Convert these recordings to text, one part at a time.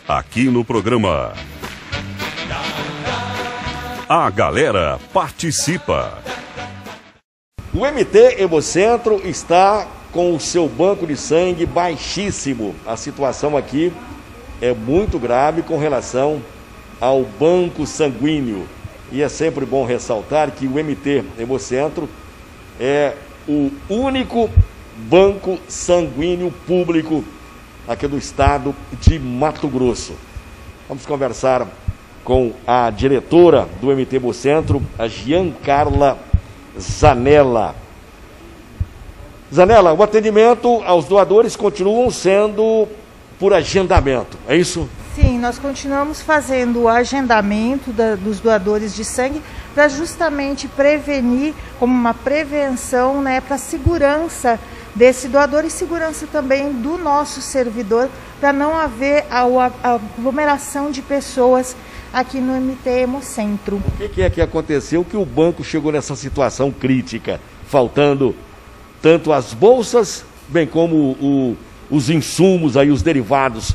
aqui no programa. A galera participa. O MT Hemocentro está com o seu banco de sangue baixíssimo. A situação aqui é muito grave com relação ao banco sanguíneo. E é sempre bom ressaltar que o MT Hemocentro é o único banco sanguíneo público aqui do estado de Mato Grosso. Vamos conversar com a diretora do MT Hemocentro, a Giancarla Zanella. Zanella, o atendimento aos doadores continuam sendo por agendamento, é isso? Sim, nós continuamos fazendo o agendamento dos doadores de sangue para justamente prevenir, como uma prevenção, né, para a segurança desse doador e segurança também do nosso servidor, para não haver a aglomeração de pessoas aqui no MT Hemocentro. O que é que aconteceu que o banco chegou nessa situação crítica, faltando tanto as bolsas, bem como os insumos, aí, os derivados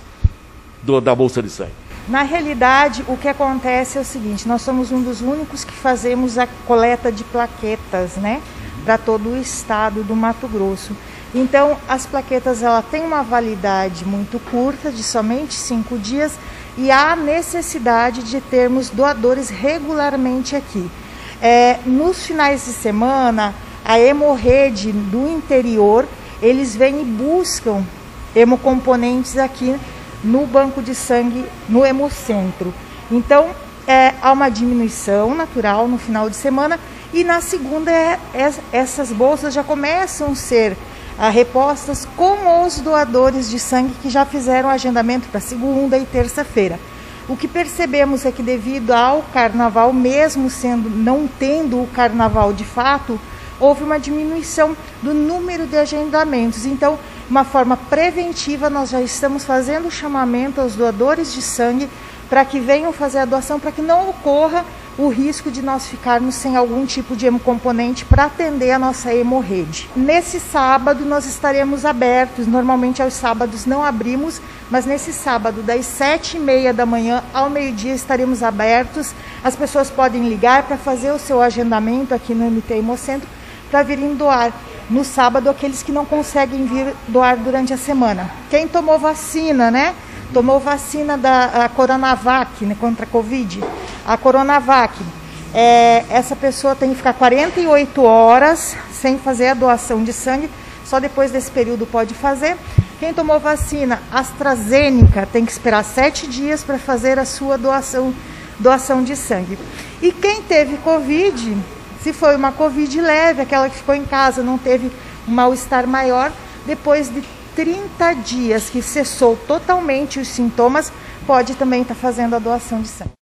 da bolsa de sangue? Na realidade, o que acontece é o seguinte: nós somos um dos únicos que fazemos a coleta de plaquetas, né, para todo o estado do Mato Grosso. Então, as plaquetas, ela tem uma validade muito curta, de somente 5 dias, e há necessidade de termos doadores regularmente aqui. Nos finais de semana, a Hemorrede do interior, eles vêm e buscam hemocomponentes aqui no banco de sangue, no Hemocentro. Então, há uma diminuição natural no final de semana, e na segunda essas bolsas já começam a ser repostas com os doadores de sangue que já fizeram o agendamento para segunda e terça-feira. O que percebemos é que, devido ao carnaval, mesmo não tendo o carnaval de fato, houve uma diminuição do número de agendamentos. Então, de uma forma preventiva, nós já estamos fazendo o chamamento aos doadores de sangue para que venham fazer a doação, para que não ocorra o risco de nós ficarmos sem algum tipo de hemocomponente para atender a nossa hemorrede. Nesse sábado nós estaremos abertos, normalmente aos sábados não abrimos, mas nesse sábado das 7h30 da manhã ao meio-dia estaremos abertos. As pessoas podem ligar para fazer o seu agendamento aqui no MT Hemocentro para virem doar no sábado, aqueles que não conseguem vir doar durante a semana. Quem tomou vacina, né? Tomou vacina da Coronavac, né, contra a Covid, a Coronavac, essa pessoa tem que ficar 48 horas sem fazer a doação de sangue, só depois desse período pode fazer. Quem tomou vacina AstraZeneca tem que esperar 7 dias para fazer a sua doação de sangue. E quem teve Covid, se foi uma Covid leve, aquela que ficou em casa, não teve um mal-estar maior, depois de 30 dias que cessou totalmente os sintomas, pode também estar fazendo a doação de sangue.